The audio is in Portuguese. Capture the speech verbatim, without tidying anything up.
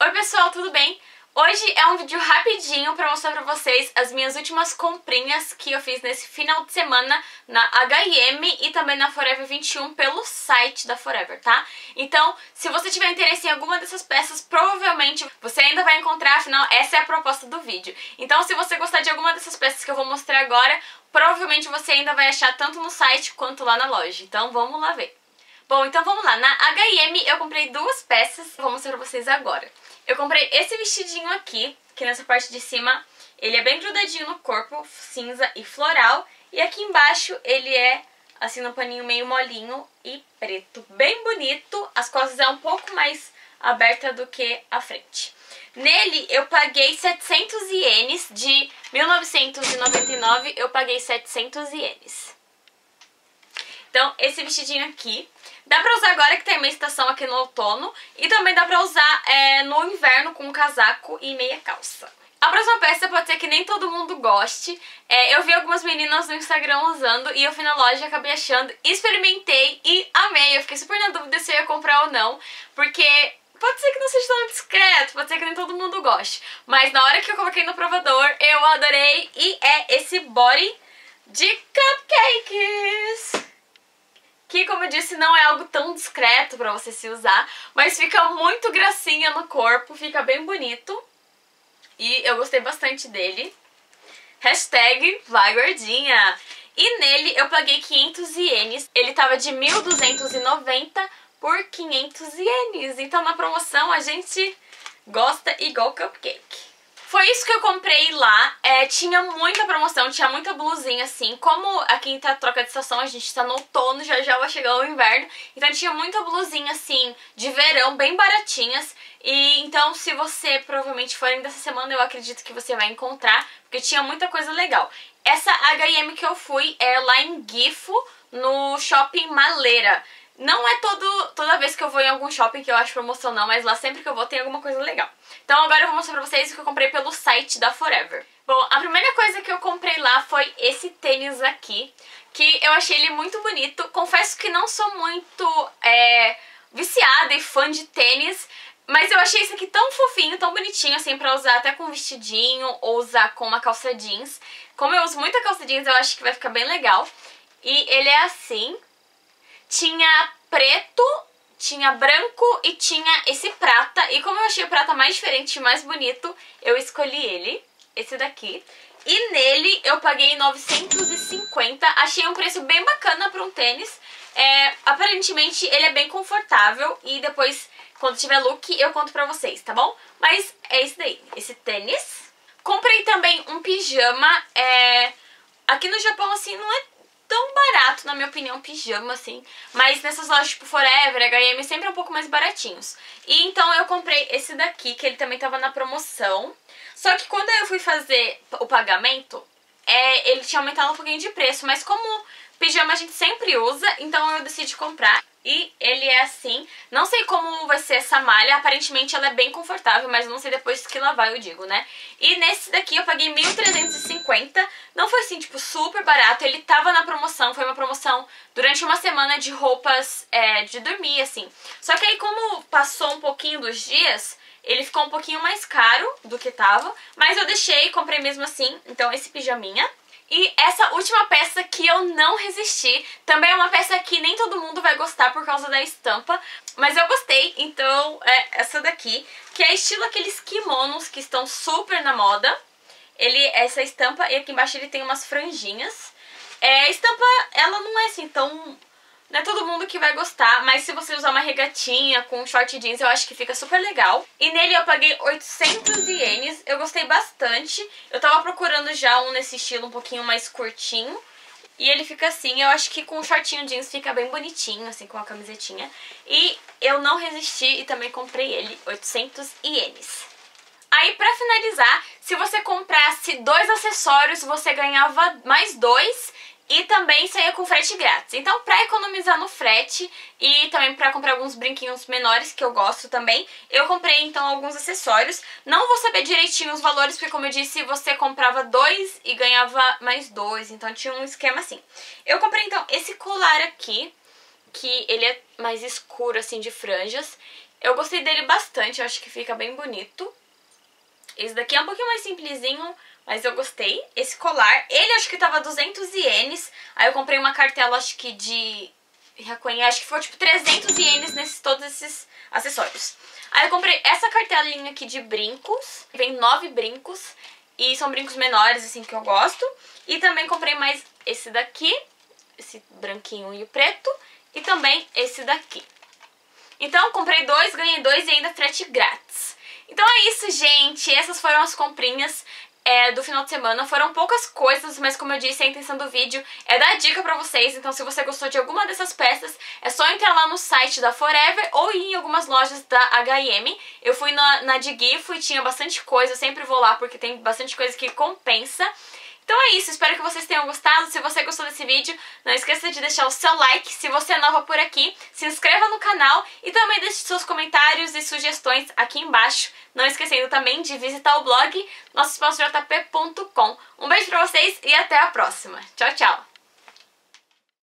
Oi pessoal, tudo bem? Hoje é um vídeo rapidinho pra mostrar pra vocês as minhas últimas comprinhas que eu fiz nesse final de semana na H e M e também na Forever vinte e um pelo site da Forever, tá? Então, se você tiver interesse em alguma dessas peças, provavelmente você ainda vai encontrar, afinal essa é a proposta do vídeo. Então, se você gostar de alguma dessas peças que eu vou mostrar agora, provavelmente você ainda vai achar tanto no site quanto lá na loja. Então, vamos lá ver. Bom, então vamos lá. Na H e M eu comprei duas peças, vou mostrar pra vocês agora. Eu comprei esse vestidinho aqui, que nessa parte de cima ele é bem grudadinho no corpo, cinza e floral. E aqui embaixo ele é assim no paninho meio molinho e preto, bem bonito. As costas é um pouco mais aberta do que a frente. Nele eu paguei setecentos ienes, de mil novecentos e noventa e nove eu paguei setecentos ienes. Então esse vestidinho aqui dá pra usar agora que tem uma estação aqui no outono. E também dá pra usar é, no inverno com um casaco e meia calça. A próxima peça pode ser que nem todo mundo goste. É, eu vi algumas meninas no Instagram usando e eu fui na loja e acabei achando. Experimentei e amei. Eu fiquei super na dúvida se eu ia comprar ou não. Porque pode ser que não seja tão discreto, pode ser que nem todo mundo goste. Mas na hora que eu coloquei no provador, eu adorei. E é esse body de cupcakes, que, como eu disse, não é algo tão discreto pra você se usar, mas fica muito gracinha no corpo, fica bem bonito. E eu gostei bastante dele. Hashtag vai gordinha. E nele eu paguei quinhentos ienes. Ele tava de mil duzentos e noventa por quinhentos ienes. Então na promoção a gente gosta igual cupcake. Foi isso que eu comprei lá, é, tinha muita promoção, tinha muita blusinha assim. Como aqui tá troca de estação, a gente tá no outono, já já vai chegar o inverno. Então tinha muita blusinha assim, de verão, bem baratinhas. E então se você provavelmente for ainda essa semana, eu acredito que você vai encontrar, porque tinha muita coisa legal. Essa H e M que eu fui é lá em Gifu, no Shopping Maleira. Não é todo, toda vez que eu vou em algum shopping que eu acho promoção não, mas lá sempre que eu vou tem alguma coisa legal. Então agora eu vou mostrar pra vocês o que eu comprei pelo site da Forever. Bom, a primeira coisa que eu comprei lá foi esse tênis aqui, que eu achei ele muito bonito. Confesso que não sou muito é, viciada e fã de tênis, mas eu achei esse aqui tão fofinho, tão bonitinho, assim, pra usar até com vestidinho ou usar com uma calça jeans. Como eu uso muita calça jeans, eu acho que vai ficar bem legal. E ele é assim. Tinha preto, tinha branco e tinha esse prata. E como eu achei o prata mais diferente e mais bonito, eu escolhi ele, esse daqui. E nele eu paguei novecentos e cinquenta. Achei um preço bem bacana para um tênis. É, aparentemente ele é bem confortável. E depois, quando tiver look, eu conto pra vocês, tá bom? Mas é esse daí, esse tênis. Comprei também um pijama. É, aqui no Japão, assim, não é tão barato, na minha opinião, pijama, assim. Mas nessas lojas tipo Forever, H e M, sempre é um pouco mais baratinhos. E então eu comprei esse daqui, que ele também tava na promoção. Só que quando eu fui fazer o pagamento, é, ele tinha aumentado um pouquinho de preço. Mas como pijama a gente sempre usa, então eu decidi comprar. E ele é assim, não sei como vai ser essa malha, aparentemente ela é bem confortável, mas não sei depois que lavar eu digo, né? E nesse daqui eu paguei mil trezentos e cinquenta, não foi assim, tipo, super barato, ele tava na promoção, foi uma promoção durante uma semana de roupas é, de dormir, assim. Só que aí como passou um pouquinho dos dias, ele ficou um pouquinho mais caro do que tava, mas eu deixei e comprei mesmo assim, então esse pijaminha. E essa última peça que eu não resisti, também é uma peça que nem todo mundo vai gostar por causa da estampa, mas eu gostei, então é essa daqui, que é estilo aqueles kimonos que estão super na moda. Ele é essa estampa e aqui embaixo ele tem umas franjinhas. É, a estampa, ela não é assim tão... Não é todo mundo que vai gostar, mas se você usar uma regatinha com um short jeans, eu acho que fica super legal. E nele eu paguei oitocentos ienes, eu gostei bastante. Eu tava procurando já um nesse estilo um pouquinho mais curtinho. E ele fica assim, eu acho que com o shortinho jeans fica bem bonitinho, assim, com a camisetinha. E eu não resisti e também comprei ele, oitocentos ienes. Aí pra finalizar, se você comprasse dois acessórios, você ganhava mais dois. E também saía com frete grátis. Então, pra economizar no frete e também pra comprar alguns brinquinhos menores, que eu gosto também, eu comprei, então, alguns acessórios. Não vou saber direitinho os valores, porque, como eu disse, você comprava dois e ganhava mais dois. Então, tinha um esquema assim. Eu comprei, então, esse colar aqui, que ele é mais escuro, assim, de franjas. Eu gostei dele bastante, eu acho que fica bem bonito. Esse daqui é um pouquinho mais simplesinho, mas eu gostei. Esse colar, ele acho que tava duzentos ienes. Aí eu comprei uma cartela, acho que de... acho que foi tipo trezentos ienes nesses todos esses acessórios. Aí eu comprei essa cartelinha aqui de brincos. Vem nove brincos. E são brincos menores, assim, que eu gosto. E também comprei mais esse daqui. Esse branquinho e o preto. E também esse daqui. Então, comprei dois, ganhei dois e ainda frete grátis. Então é isso, gente. Essas foram as comprinhas é, do final de semana. Foram poucas coisas, mas como eu disse, a intenção do vídeo é dar dica pra vocês. Então se você gostou de alguma dessas peças, é só entrar lá no site da Forever ou ir em algumas lojas da H e M. Eu fui na, na de Gifo e tinha bastante coisa. Eu sempre vou lá porque tem bastante coisa que compensa. Então é isso, espero que vocês tenham gostado. Se você gostou desse vídeo, não esqueça de deixar o seu like. Se você é nova por aqui, se inscreva no canal e também deixe seus comentários e sugestões aqui embaixo. Não esquecendo também de visitar o blog nosso espaço j p ponto com. Um beijo pra vocês e até a próxima. Tchau, tchau!